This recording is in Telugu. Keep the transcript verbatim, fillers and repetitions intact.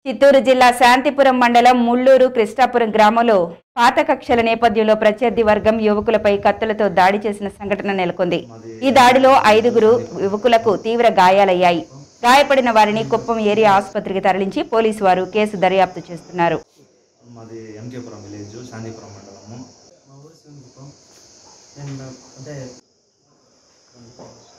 చిత్తూరు జిల్లా శాంతిపురం మండలం ముళ్ళూరు కృష్ణాపురం గ్రామంలో పాత కక్షల నేపథ్యంలో ప్రత్యర్థి వర్గం యువకులపై కత్తులతో దాడి చేసిన సంఘటన నెలకొంది. ఈ దాడిలో ఐదుగురు యువకులకు తీవ్ర గాయాలయ్యాయి. గాయపడిన వారిని కుప్పం ఏరియా ఆసుపత్రికి తరలించి పోలీసు వారు కేసు దర్యాప్తు చేస్తున్నారు. మా ఊరు